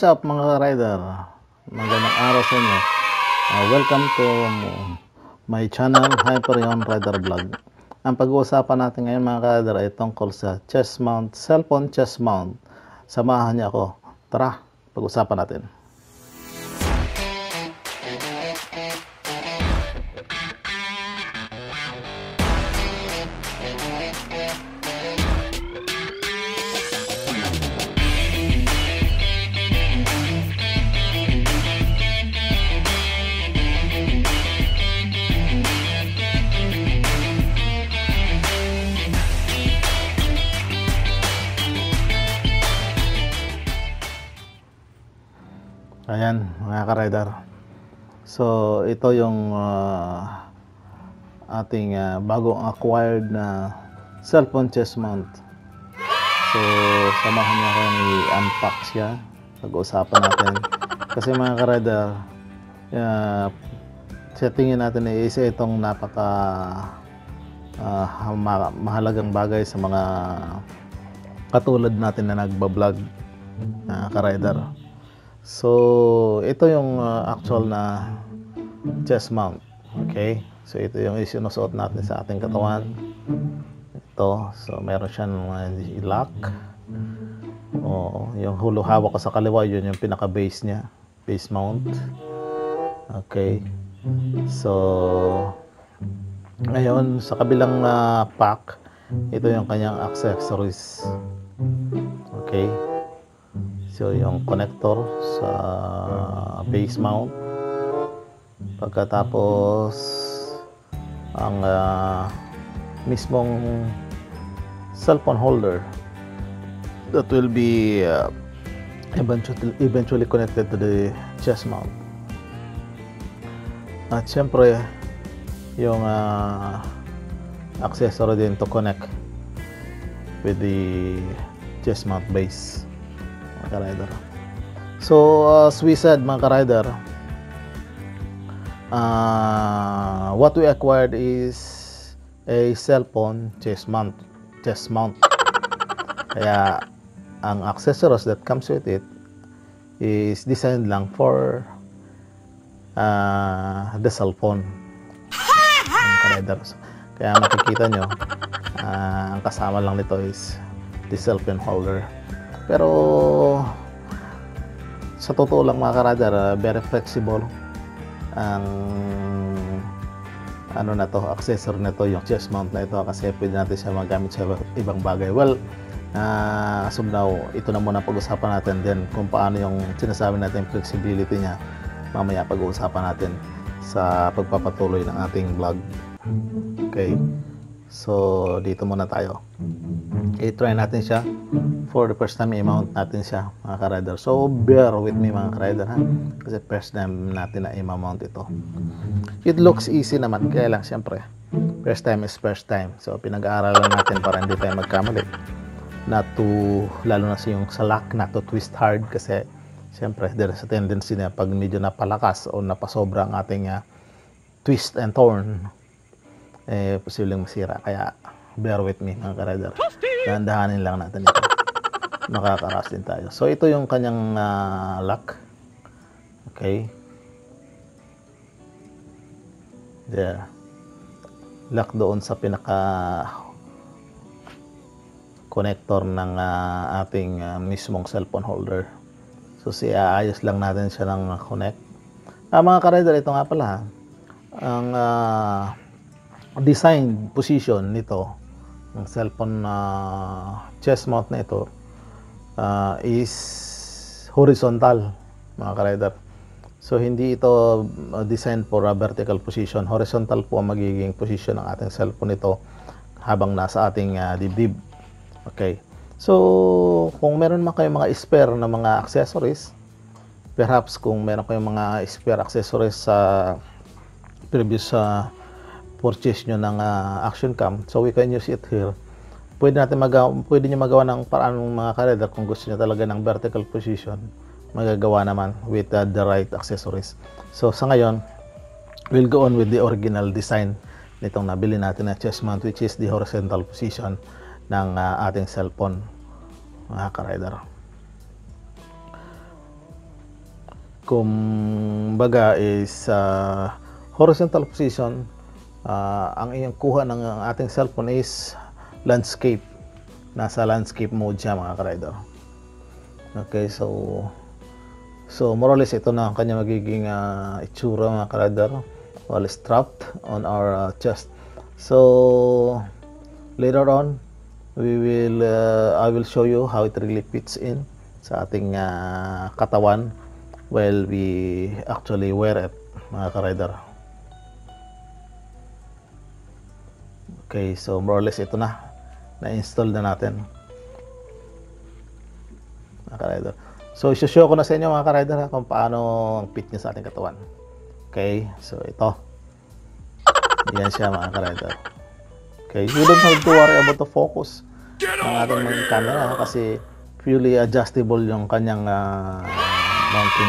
What's up mga rider? Magandang araw sa inyo. Welcome to my channel, Hyperion Rider Vlog. Ang pag-uusapan natin ngayon mga rider ay tungkol sa chest mount, cellphone chest mount. Samahan niyo ako. Tara, pag-usapan natin. Ayan mga ka-rider. So ito yung ating bagong acquired na cellphone chest mount. So samahan niyo akong i-unpack siya. Pag-uusapan natin. Kasi mga ka-rider, sa tingin natin ay isa itong napaka mahalagang bagay sa mga katulad natin na nagbablog na ka-rider. So, ito yung actual na chest mount. Okay? So, ito yung isinusuot natin sa ating katawan. Ito. So, meron siyang lock. Yung hawak ko sa kaliwa, yun yung pinaka-base niya. Base mount. Okay. So, ngayon, sa kabilang pack, ito yung kanyang accessories. Okay. So, yung connector sa base mount. Pagkatapos, ang mismong cellphone holder that will be eventually connected to the chest mount. At syempre, yung accessory din to connect with the chest mount base. Ka-rider. So as we said mga ka-rider, what we acquired is a cellphone chest mount. Kaya ang accessories that comes with it is designed lang for the cellphone. Ka-rider. Kaya makikita nyo, ang kasama lang nito is the cellphone holder. Pero sa totoo lang mga ka-rider, very flexible ang accessory na to, yung chest mount na ito, kasi pwede natin siya magamit sa ibang bagay. Well, as of now, ito na muna pag-usapan natin. Then kung paano yung sinasabi natin flexibility niya, mamaya pag-uusapan natin sa pagpapatuloy ng ating vlog. Okay, so dito muna tayo. I-try natin siya. For the first time, i-mount natin siya mga ka-rider. So bear with me mga ka-rider, ha? Kasi first time natin na i-mount ito. It looks easy naman, kaya lang syempre first time is first time. So pinag-aaralan natin para hindi tayo magkamali. Lalo na yung sa lock, not to twist hard, kasi syempre there is a tendency na pag medyo napalakas o napasobra ang ating twist and turn, posibleng masira. Kaya bear with me mga ka-rider. Dahan-dahanin lang natin ito. Makakaras din tayo. So ito yung kanyang lock. Okay. There. Lock doon sa pinaka connector ng ating mismong cellphone holder. So siaayos lang natin siya ng connect. Mga ka-rider, ito nga pala, ang design position nito, ang cellphone chest mount na ito, is horizontal mga ka-rider. So hindi ito designed for a vertical position. Horizontal po ang magiging position ng ating cellphone nito habang nasa ating dibdib. Okay. So kung meron man kayong mga spare na mga accessories, perhaps kung meron kayong mga spare accessories sa previous purchase nyo ng action cam, so we can use it here. Pwede nyo magawa ng paraan ng mga ka-rider. Kung gusto nyo talaga ng vertical position, magagawa naman with the right accessories. So sa ngayon, we'll go on with the original design nitong nabili natin na chest mount, which is the horizontal position ng ating cellphone mga ka-rider. kumbaga is horizontal position. Ang iyong kuha ng ating cellphone is landscape. Nasa landscape mode siya, mga ka-rider. Okay, so more or less ito na ang kanya magiging itsura, mga ka-rider, while strapped on our chest. So later on I will show you how it really fits in sa ating katawan while we actually wear it, mga ka-rider. Okay, so more or less ito na-install na natin, mga ka-rider. So i-show ko na sa inyo, mga ka-rider, kung paano ang fit niya sa ating katawan. Okay, so ito, yan siya, mga ka-rider. Okay, you don't have to worry about the focus ng ating mga camera kasi purely adjustable yung kanyang mounting.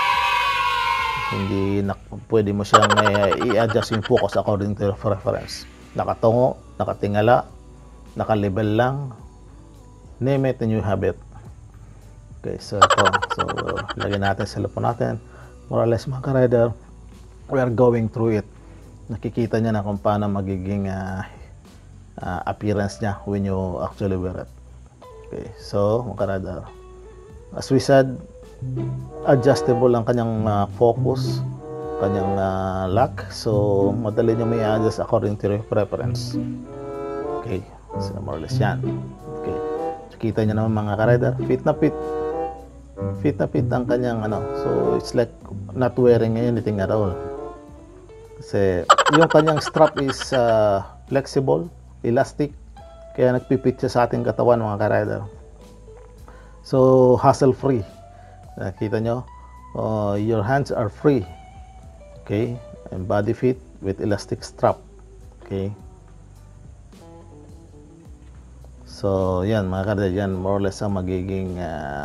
Hindi pwede mo siyang i-adjust yung focus according to your preference. Nakatungo, nakatingala, naka-level lang, name it and you have it. Okay, so ito. So lagyan natin sa cellphone natin. More or less, mga ka-rider, we are going through it. Nakikita niya na kung paano magiging appearance niya when you actually wear it. Okay, so mga ka-rider, as we said, adjustable ang kanyang focus, kanyang lock, so madali nyo may adjust according to your preference. Okay, so more or less yan. Okay, so kita nyo naman, mga ka-rider, fit na fit ang kanyang so it's like not wearing anything at all kasi yung kanyang strap is flexible, elastic, kaya nagpipit siya sa ating katawan, mga ka-rider. So hassle free. Nakita nyo, your hands are free. Okay, and body fit with elastic strap. Okay, so yan, mga ka-rider, yan more or less ang magiging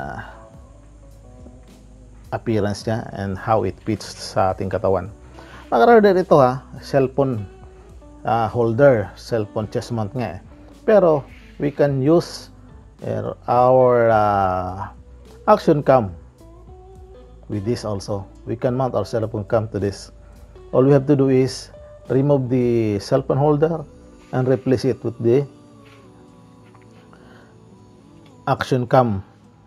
appearance niya and how it fits sa ating katawan. Mga ka-rider, ito cellphone holder, cellphone chest mount nga pero we can use our action cam with this also. We can mount our cellphone cam to this. All we have to do is remove the cellphone holder and replace it with the action cam.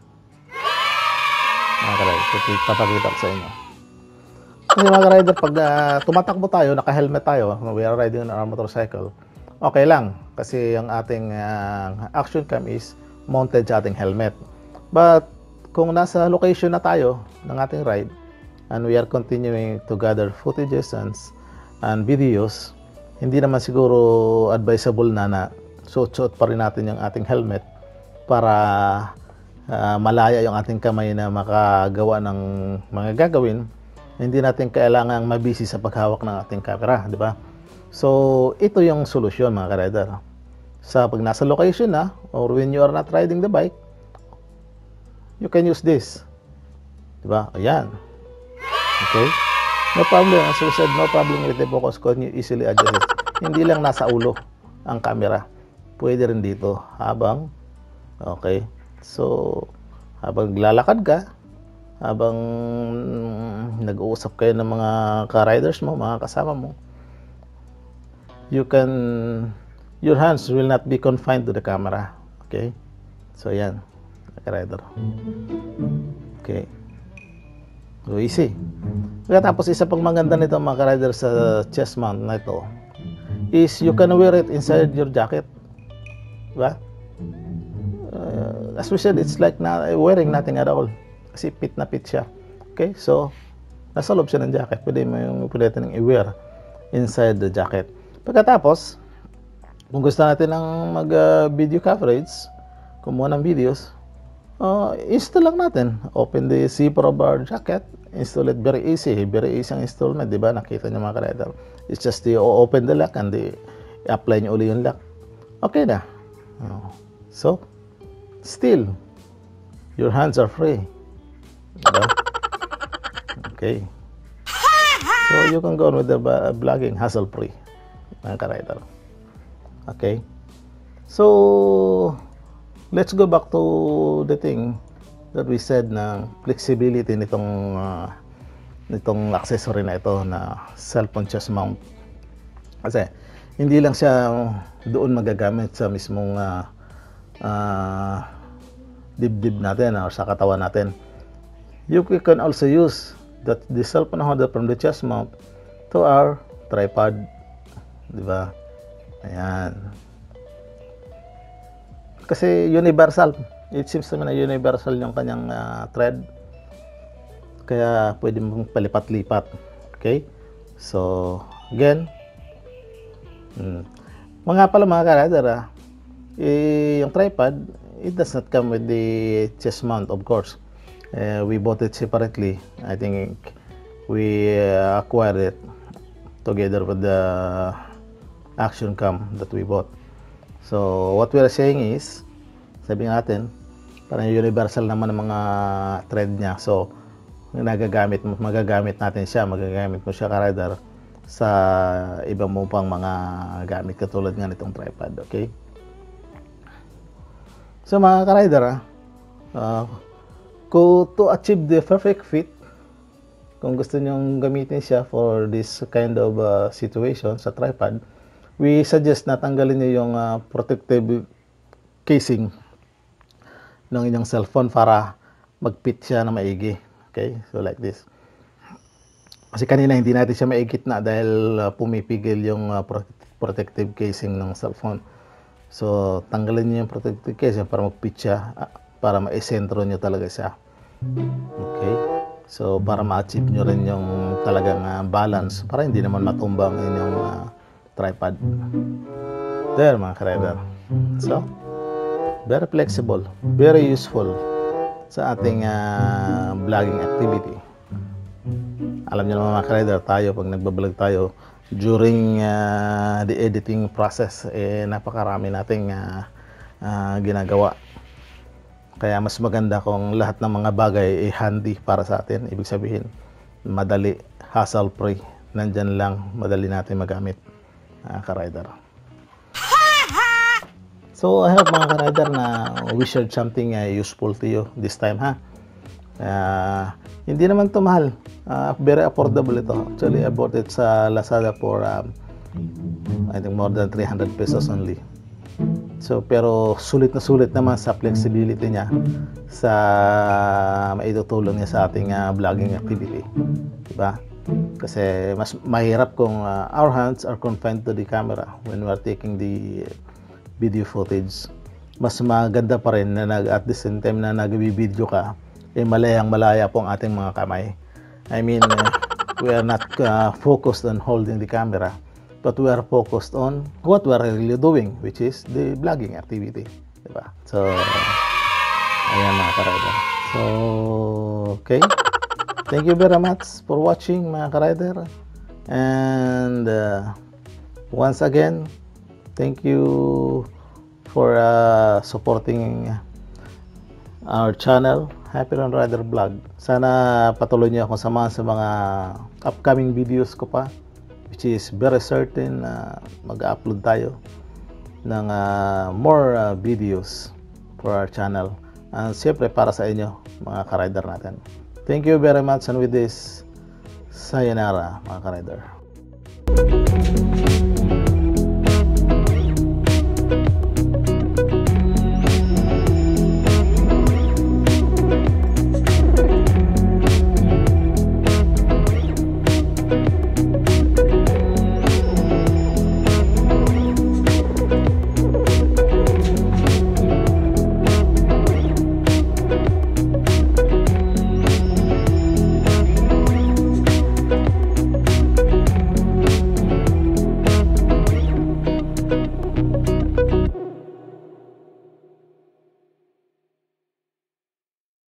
Mga ka-rider, papakita ko sa inyo. Kasi mga ka-rider, pag tumatakbo tayo, naka-helmet tayo, we are riding on our motorcycle, okay lang. Kasi ang ating action cam is mounted sa ating helmet. But kung nasa location na tayo ng ating ride and we are continuing to gather footages and videos, hindi naman siguro advisable na suot-suot pa rin natin yung ating helmet para malaya yung ating kamay na makagawa ng mga gagawin. Hindi natin kailangang mabisi sa paghawak ng ating camera, di ba? So ito yung solusyon, mga ka-rider. Sa pag nasa location na or when you are not riding the bike, you can use this, diba? Ayan. Okay, no problem. As we said, no problem with the focus can you easily adjust it. Hindi lang nasa ulo ang camera, pwede rin dito habang okay, so habang lalakad ka, habang nag-uusap kayo ng mga ka-riders mo, mga kasama mo, you can, your hands will not be confined to the camera. Okay, so yan, ka-rider. Okay, so easy. Tapos isa pang maganda nito, mga ka-rider, sa chest mount na ito is you can wear it inside your jacket, diba? As we said, it's like wearing nothing at all kasi fit na fit siya. Okay, so nasa loob siya ng jacket, pwede natin i-wear inside the jacket. Pagkatapos, kung gusto natin ng mag video coverage, kumuha ng videos, install lang natin. Open the zipper of our jacket, install it. Very easy ang installment, di ba? Nakita niyo, mga ka-rider. It's just you open the lock and i-apply niyo uli yung lock. Okay na. So still your hands are free, diba? Okay, so you can go on with the vlogging hassle free, mga ka-rider. Okay, so let's go back to the thing that we said na flexibility nitong nitong accessory na ito na cellphone chest mount. Kasi hindi lang siya doon magagamit sa mismong dibdib natin or sa katawan natin. You can also use the cellphone holder from the chest mount to our tripod, di ba? Ayan. Kasi universal. It seems to me na universal yung kanyang thread. Kaya pwede mong palipat-lipat. Okay? So, again, mga pala mga ka-rider, yung tripod, it does not come with the chest mount, of course. We bought it separately. I think we acquired it together with the action cam that we bought. So, what we are saying is, sabi natin, parang universal naman ang mga thread niya. So, magagamit natin siya, magagamit mo siya ka-rider sa ibang mo pang mga gamit katulad nga nitong tripod, okay? So, mga ka-rider, to achieve the perfect fit, kung gusto nyong gamitin siya for this kind of situation sa tripod, we suggest na tanggalin nyo yung protective casing ng inyong cellphone para mag-fit siya na maigi. Okay? So like this. Kasi kanina hindi natin siya maigit na dahil pumipigil yung protective casing ng cellphone. So tanggalin nyo yung protective casing para mag-fit siya, para ma-sentro nyo talaga siya. Okay? So para ma-achieve nyo rin yung talagang balance para hindi naman matumbang inyong tripod. There mga ka-rider. So, very flexible, very useful sa ating vlogging activity. Alam niyo naman mga ka-rider, tayo pag nagbablog tayo during the editing process, napakarami nating ginagawa. Kaya mas maganda kung lahat ng mga bagay handy para sa atin. Ibig sabihin, madali, hassle-free. Nandyan lang, madali natin magamit, ka-rider. So, I hope mga ka-rider na we shared something useful to you this time, ha? Hindi naman ito mahal. Very affordable ito. Actually, I bought it sa Lazada for I think more than 300 pesos only. So, pero sulit na sulit naman sa flexibility niya, sa maitutulong niya sa ating vlogging activity. Diba? Kasi mas mahirap kung our hands are confined to the camera when we are taking the video footage. Mas maganda pa rin na at the same time na nag-video ka, malayang-malaya po ang ating mga kamay. I mean, we are not focused on holding the camera, but we are focused on what we are really doing, which is the vlogging activity. Diba? So, ayan mga ka-rider. So, okay. Thank you very much for watching mga ka-rider. And once again, thank you for supporting our channel, Happy Lone Rider Vlog. Sana patuloy niyo akong samahan sa mga upcoming videos ko pa, which is very certain mag-upload tayo ng more videos for our channel. And siyempre para sa inyo, mga ka-rider natin. Thank you very much, and with this, sayonara mga ka-rider.